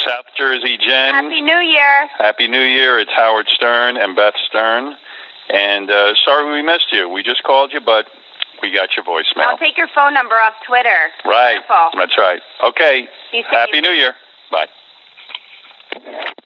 South Jersey, Jen. Happy New Year. Happy New Year. It's Howard Stern and Beth Stern. And sorry we missed you. We just called you, but we got your voicemail. I'll take your phone number off Twitter. Right. Careful. That's right. Okay. Be safe. Happy New Year. Bye.